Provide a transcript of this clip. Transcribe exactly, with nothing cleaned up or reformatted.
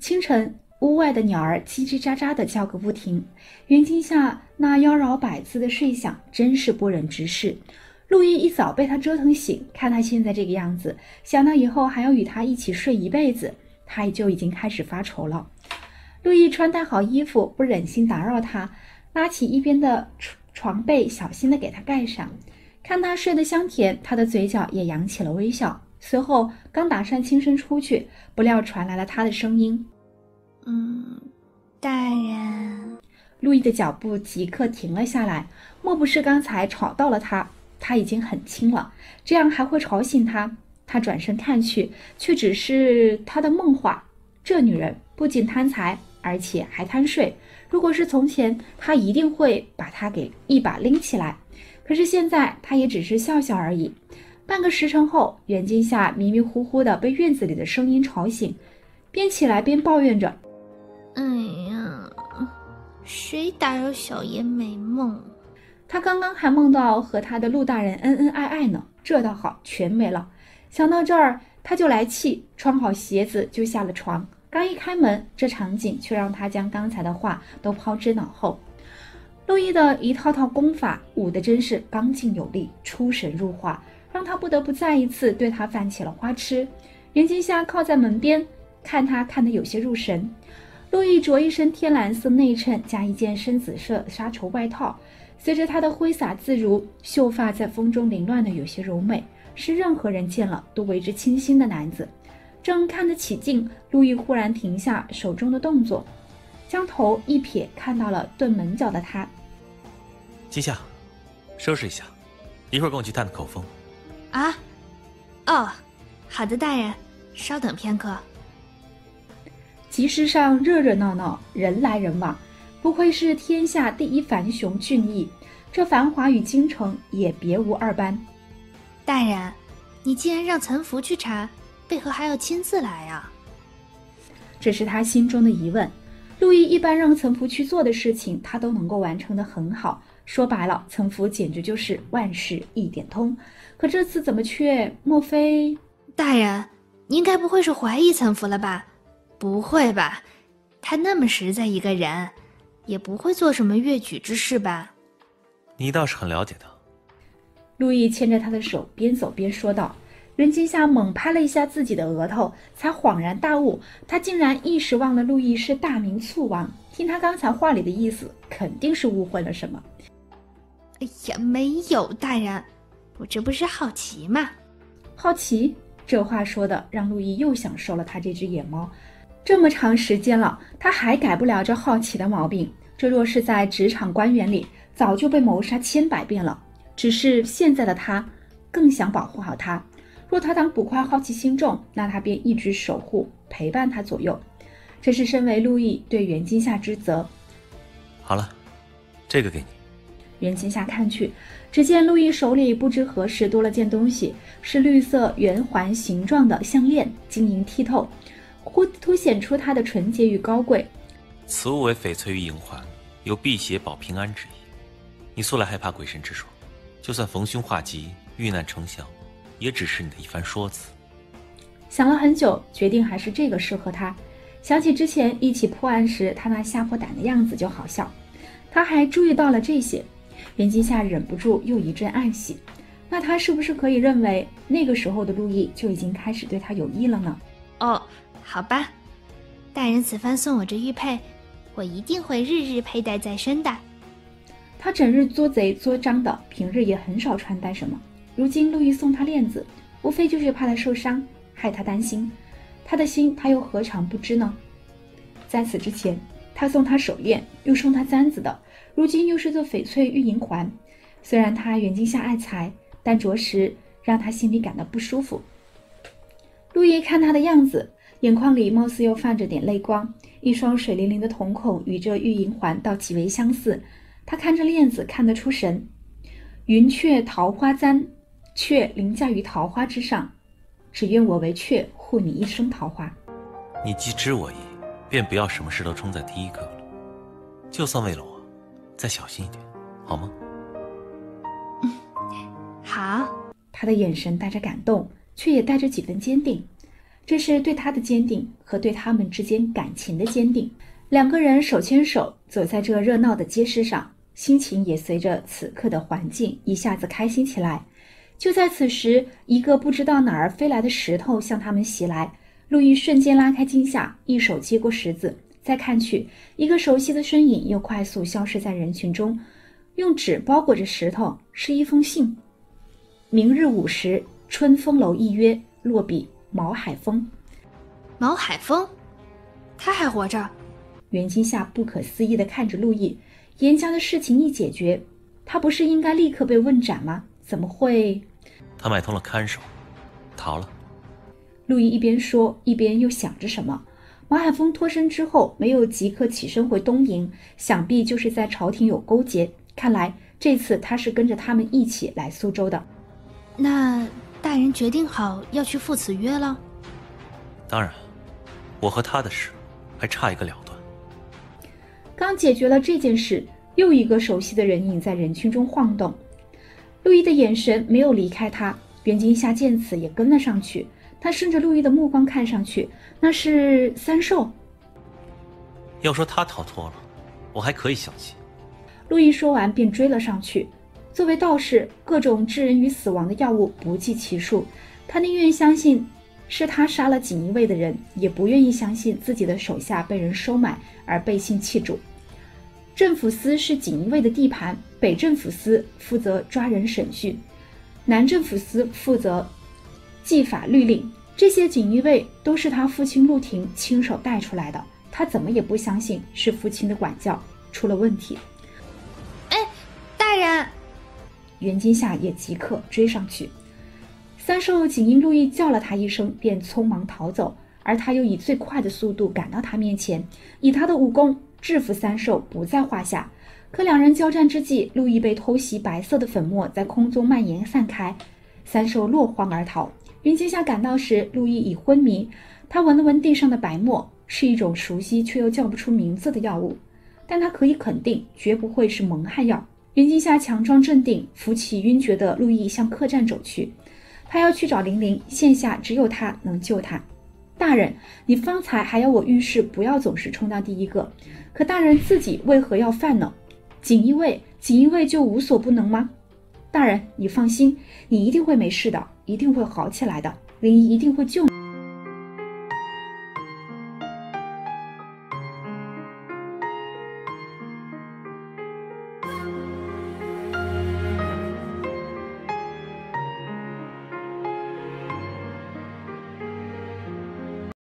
清晨，屋外的鸟儿叽叽喳喳地叫个不停，园境下那妖娆百姿的睡相真是不忍直视。陆毅一早被他折腾醒，看他现在这个样子，想到以后还要与他一起睡一辈子，他就已经开始发愁了。陆毅穿戴好衣服，不忍心打扰他，拉起一边的床被，小心地给他盖上。看他睡得香甜，他的嘴角也扬起了微笑。随后刚打算轻声出去，不料传来了他的声音： 嗯，大人。 陆毅的脚步即刻停了下来，莫不是刚才吵到了他？他已经很轻了，这样还会吵醒他？他转身看去，却只是他的梦话。这女人不仅贪财，而且还贪睡。如果是从前，他一定会把她给一把拎起来。可是现在，他也只是笑笑而已。半个时辰后，园境下迷迷糊糊的被院子里的声音吵醒，边起来边抱怨着： 哎呀，谁打扰小爷美梦？ 他刚刚还梦到和他的陆大人恩恩爱爱呢，这倒好，全没了。想到这儿，他就来气，穿好鞋子就下了床。刚一开门，这场景却让他将刚才的话都抛之脑后。陆毅的一套套功法舞得真是刚劲有力，出神入化，让他不得不再一次对他犯起了花痴。袁金夏靠在门边，看他看得有些入神。陆毅着一身天蓝色内衬加一件深紫色纱绸外套，随着他的挥洒自如，秀发在风中凌乱的有些柔美，是任何人见了都为之倾心的男子。正看得起劲，陆毅忽然停下手中的动作，将头一瞥，看到了蹲门角的他。 金夏，收拾一下，一会儿跟我去探探口风。 啊，哦，好的，大人，稍等片刻。 集市上热热闹闹，人来人往，不愧是天下第一繁雄俊逸，这繁华与京城也别无二般。 大人，你既然让岑福去查，为何还要亲自来啊？ 这是他心中的疑问。陆毅一般让岑福去做的事情，他都能够完成得很好。说白了，岑福简直就是万事一点通。可这次怎么却……莫非…… 大人，您该不会是怀疑岑福了吧？不会吧，他那么实在一个人，也不会做什么越矩之事吧？ 你倒是很了解他。 陆毅牵着他的手，边走边说道。袁金夏猛拍了一下自己的额头，才恍然大悟，他竟然一时忘了陆毅是大明醋王。听他刚才话里的意思，肯定是误会了什么。 哎呀，没有，大人，我这不是好奇吗？ 好奇？这话说的让陆毅又享受了他这只野猫。这么长时间了，他还改不了这好奇的毛病。这若是在职场官员里，早就被谋杀千百遍了。只是现在的他更想保护好他。若他当捕快好奇心重，那他便一直守护陪伴他左右，这是身为陆毅对袁金夏之责。 好了，这个给你。 袁金夏看去，只见陆毅手里不知何时多了件东西，是绿色圆环形状的项链，晶莹剔透，忽凸显出他的纯洁与高贵。 此物为翡翠玉银环，有辟邪保平安之意。你素来害怕鬼神之说，就算逢凶化吉、遇难成祥，也只是你的一番说辞。 想了很久，决定还是这个适合他。想起之前一起破案时他那吓破胆的样子就好笑。他还注意到了这些，袁金夏忍不住又一阵暗喜。那他是不是可以认为那个时候的陆毅就已经开始对他有意了呢？ 哦，好吧，大人此番送我这玉佩，我一定会日日佩戴在身的。 他整日作贼作赃的，平日也很少穿戴什么。如今陆毅送他链子，无非就是怕他受伤，害他担心。他的心他又何尝不知呢？在此之前，他送他手链，又送他簪子的，如今又是这翡翠玉银环。虽然他袁金夏爱财，但着实让他心里感到不舒服。陆毅看他的样子，眼眶里貌似又泛着点泪光，一双水灵灵的瞳孔与这玉银环倒极为相似。他看着链子看得出神。云雀桃花簪，雀凌驾于桃花之上，只愿我为雀，护你一生桃花。 你既知我意，便不要什么事都冲在第一个了。就算为了我，再小心一点，好吗？ 嗯，好。 他的眼神带着感动，却也带着几分坚定。 这是对他的坚定和对他们之间感情的坚定。两个人手牵手走在这热闹的街市上，心情也随着此刻的环境一下子开心起来。就在此时，一个不知道哪儿飞来的石头向他们袭来，路易瞬间拉开惊吓，一手接过石子，再看去，一个熟悉的身影又快速消失在人群中，用纸包裹着石头，是一封信。明日午时，春风楼一约，落笔毛海峰。 毛海峰，他还活着？ 袁今夏不可思议地看着陆毅，严家的事情一解决，他不是应该立刻被问斩吗？怎么会？ 他买通了看守，逃了。 陆毅一边说，一边又想着什么。毛海峰脱身之后，没有即刻起身回东营，想必就是在朝廷有勾结。看来这次他是跟着他们一起来苏州的。 那大人决定好要去赴此约了？ 当然，我和他的事还差一个了断。 刚解决了这件事，又一个熟悉的人影在人群中晃动。陆毅的眼神没有离开他，袁今夏见此也跟了上去。他顺着陆毅的目光看上去，那是三寿。 要说他逃脱了，我还可以相信。 陆毅说完便追了上去。作为道士，各种置人于死亡的药物不计其数，他宁愿相信是他杀了锦衣卫的人，也不愿意相信自己的手下被人收买而背信弃主。政府司是锦衣卫的地盘，北政府司负责抓人审讯，南政府司负责记法律令。这些锦衣卫都是他父亲陆廷亲手带出来的，他怎么也不相信是父亲的管教出了问题。 哎，大人！ 袁今夏也即刻追上去。三寿仅因陆毅叫了他一声，便匆忙逃走，而他又以最快的速度赶到他面前，以他的武功制服三寿不在话下。可两人交战之际，陆毅被偷袭白色的粉末在空中蔓延散开，三寿落荒而逃。袁今夏赶到时，陆毅已昏迷。他闻了闻地上的白沫，是一种熟悉却又叫不出名字的药物，但他可以肯定绝不会是蒙汗药。袁今夏强装镇定，扶起晕厥的陆毅向客栈走去。他要去找玲玲，现下只有他能救他。大人，你方才还要我遇事不要总是冲到第一个，可大人自己为何要犯呢？锦衣卫，锦衣卫就无所不能吗？大人，你放心，你一定会没事的，一定会好起来的，灵姨一定会救你。